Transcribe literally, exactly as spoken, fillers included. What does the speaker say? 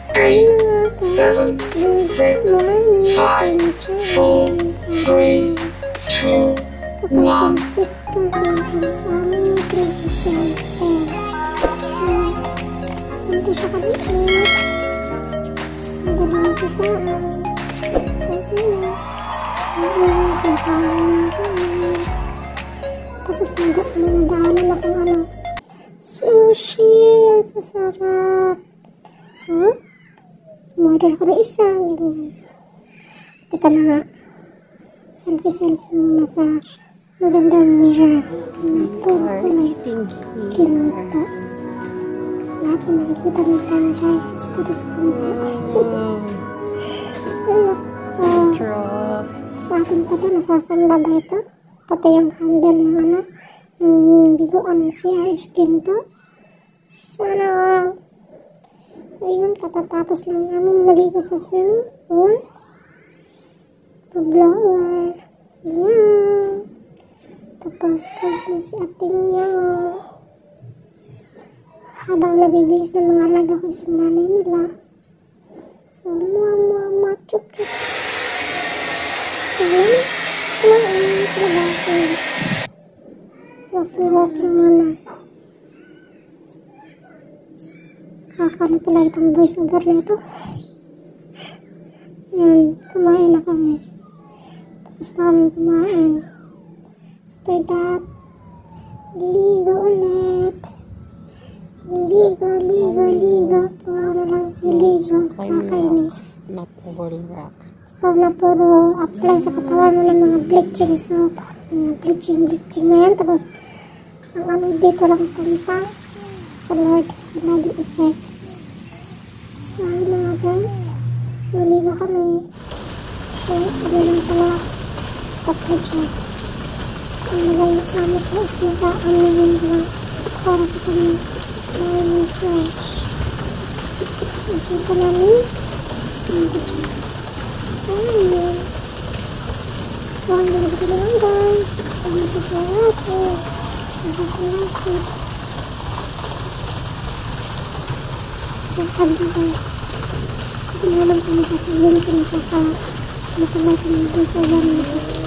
eight, seven, six, five, four, three, two, one. Sa aming previous natin. So, hindi siya kaliit. Magaling kita. Kasi na. Tapos magdaanan na kung ano. Sushi! Ang sasarap. So, umorder ko na isa. Teka na nga. Selfie-selfie muna sa magandang mirror na puro kulay kinto. Lahat na makikita ng franchises puro sinto. Picture of sa akin pa ito, nasasanda ba ito? Pati yung handle ng ano, ng biguan ng C R is kinto. Sana. So yun, katatapos lang namin maligo sa swimming pool. The blower. Yan. Tapos post na si ating niya. Habang nabibigis ng mga alaga ko sa nanay nila. So, mga mga mga chup chup. So, yun. Kumain sa labasin. Walking walking muna. Kakano pala itong voice over na ito. Yun. Kumain na kami. Tapos namin kumain. After that, ligo ulit. Ligo, ligo, ligo. Puro na lang si ligo. Kakainis. na pole rock. Ikaw na puro apply sa katawan mo ng mga bleaching soap. Mga bleaching, bleaching na yan. Tapos, ang ano dito lang punta. Colored body effect. So, yun mga guys. Naligo kami. So, sabi lang pala, tatlo dyan. Ang nila yung amo ko is naka-anumin lang para sa kanya mahiling fresh. Isipan namin punta dyan. Ayun. So, hanggang dito na lang guys. Thank you for watching. I hope you like it. I love you guys. Hindi ko na alam kung masasabihin ko nakaka ano pala itong voice over natin.